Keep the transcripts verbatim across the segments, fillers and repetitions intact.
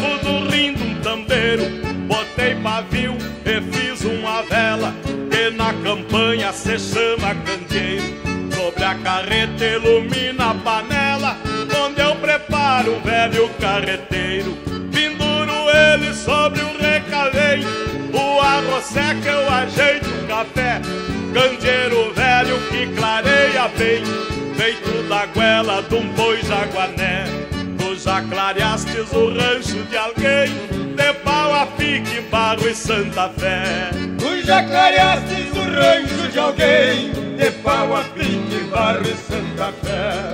do rindo um tambeiro, botei pavio e fiz uma vela, que na campanha se chama candeeiro. Sobre a carreta ilumina a panela, onde eu preparo um velho carreteiro. Penduro ele sobre um recalém, o arroz seca eu ajeito o café. Candeeiro velho que clareia bem, feito da goela de um boi jaguané. Tu já clareastes o rancho de alguém, de pau a pique, Barro e Santa Fé. Tu já clareastes o rancho de alguém, de pau a pique, Barro e Santa Fé.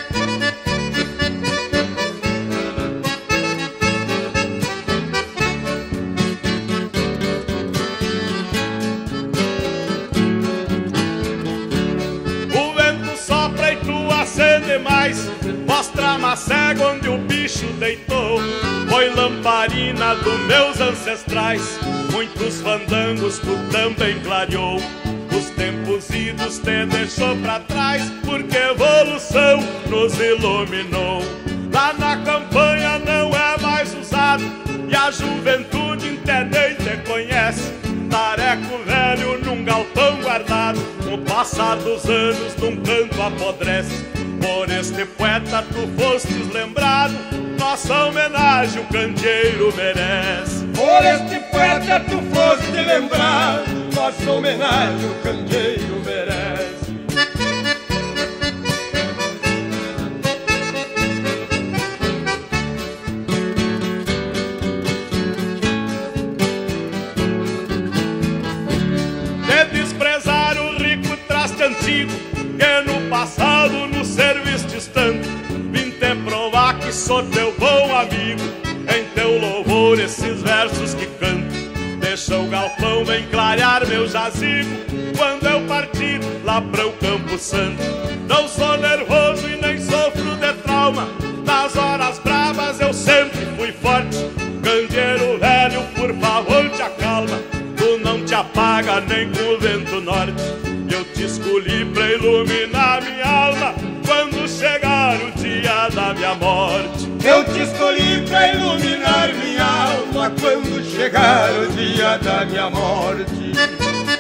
Mais, mostra a cega onde o bicho deitou. Foi lamparina dos meus ancestrais, muitos fandangos tu também clareou. Os tempos idos te deixou pra trás, porque evolução nos iluminou. Lá na campanha não é mais usado, e a juventude entende e te conhece. Tareco velho num galpão guardado, o passar dos anos num canto apodrece. Por este poeta tu fostes lembrado, nossa homenagem o candeeiro merece. Por este poeta tu foste lembrado, nossa homenagem o candeeiro merece. De desprezar o rico traste antigo, que no passado nos servistes tanto, vim te provar que sou teu bom amigo, em teu louvor esses versos que canto. Deixa o galpão bem clarear meu jazigo, quando eu partir lá para o Campo Santo. Não sou nervoso e nem sofro de trauma, nas horas bravas eu sempre fui forte. Candeeiro velho, por favor te acalma, tu não te apaga nem com o vento norte. Eu te escolhi pra iluminar minha alma, quando chegar o dia da minha morte. Eu te escolhi pra iluminar minha alma, quando chegar o dia da minha morte.